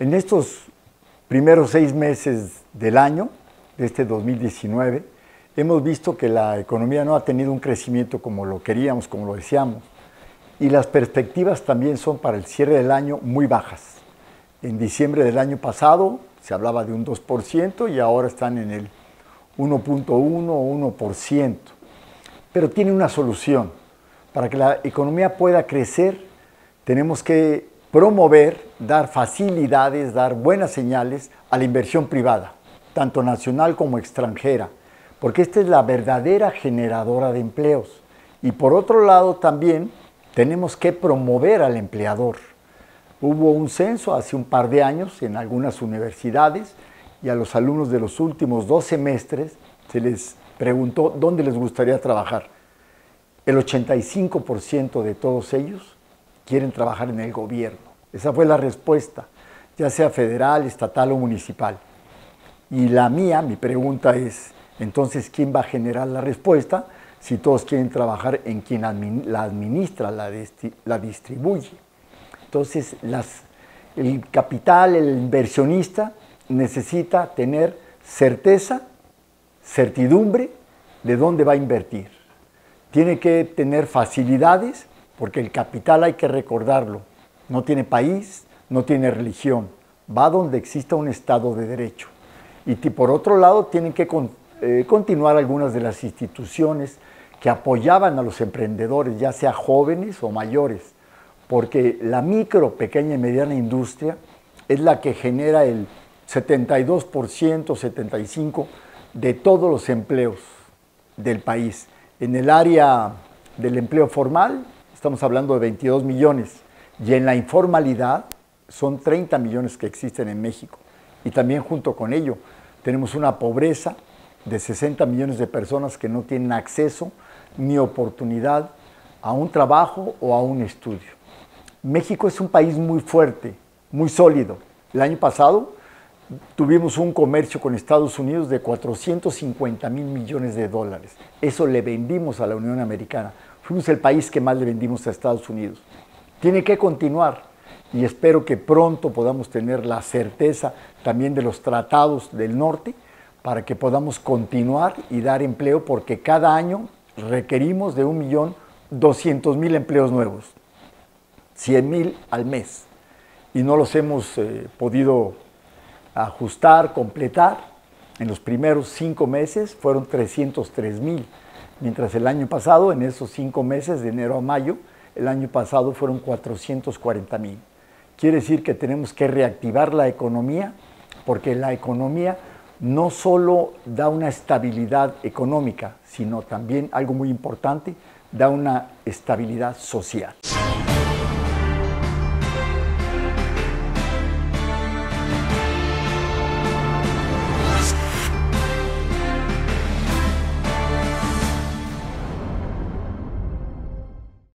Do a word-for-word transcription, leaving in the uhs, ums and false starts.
En estos primeros seis meses del año, de este dos mil diecinueve, hemos visto que la economía no ha tenido un crecimiento como lo queríamos, como lo deseamos, y las perspectivas también son para el cierre del año muy bajas. En diciembre del año pasado se hablaba de un dos por ciento y ahora están en el uno punto uno o uno por ciento. Pero tiene una solución. Para que la economía pueda crecer, tenemos que promover, dar facilidades, dar buenas señales a la inversión privada, tanto nacional como extranjera, porque esta es la verdadera generadora de empleos. Y por otro lado también tenemos que promover al empleador. Hubo un censo hace un par de años en algunas universidades y a los alumnos de los últimos dos semestres se les preguntó dónde les gustaría trabajar. El ochenta y cinco por ciento de todos ellos quieren trabajar en el gobierno. Esa fue la respuesta, ya sea federal, estatal o municipal. Y la mía, mi pregunta es, entonces, ¿quién va a generar la respuesta si todos quieren trabajar en quien admin la administra, la, la distribuye? Entonces, las, el capital, el inversionista, necesita tener certeza, certidumbre de dónde va a invertir. Tiene que tener facilidades, porque el capital, hay que recordarlo, no tiene país, no tiene religión, va donde exista un Estado de Derecho. Y por otro lado, tienen que con, eh, continuar algunas de las instituciones que apoyaban a los emprendedores, ya sea jóvenes o mayores, porque la micro, pequeña y mediana industria es la que genera el setenta y dos por ciento, setenta y cinco por ciento de todos los empleos del país. En el área del empleo formal estamos hablando de veintidós millones y en la informalidad son treinta millones que existen en México. Y también junto con ello tenemos una pobreza de sesenta millones de personas que no tienen acceso ni oportunidad a un trabajo o a un estudio. México es un país muy fuerte, muy sólido. El año pasado tuvimos un comercio con Estados Unidos de cuatrocientos cincuenta mil millones de dólares. Eso le vendimos a la Unión Americana. Fuimos el país que más le vendimos a Estados Unidos. Tiene que continuar y espero que pronto podamos tener la certeza también de los tratados del norte para que podamos continuar y dar empleo, porque cada año requerimos de un millón doscientos mil empleos nuevos, cien mil al mes, y no los hemos eh, podido ajustar, completar. En los primeros cinco meses fueron trescientos tres mil, mientras el año pasado, en esos cinco meses, de enero a mayo, el año pasado fueron cuatrocientos cuarenta mil. Quiere decir que tenemos que reactivar la economía, porque la economía no solo da una estabilidad económica, sino también, algo muy importante, da una estabilidad social.